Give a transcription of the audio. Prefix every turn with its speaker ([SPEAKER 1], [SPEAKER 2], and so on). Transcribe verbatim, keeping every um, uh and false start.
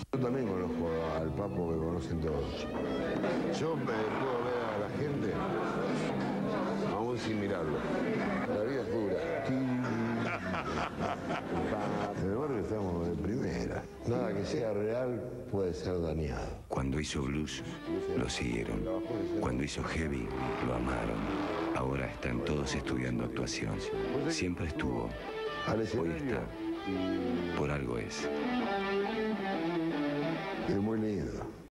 [SPEAKER 1] Yo también conozco al Papo, me conocen todos. Yo me puedo ver a la gente aún sin mirarlo. La vida es dura. En el barrio estamos de primera. Nada que sea real puede ser dañado.
[SPEAKER 2] Cuando hizo blues, lo siguieron. Cuando hizo heavy, lo amaron. Ahora están todos estudiando actuación. Siempre estuvo. Hoy está. Por algo es.
[SPEAKER 1] Es muy lindo.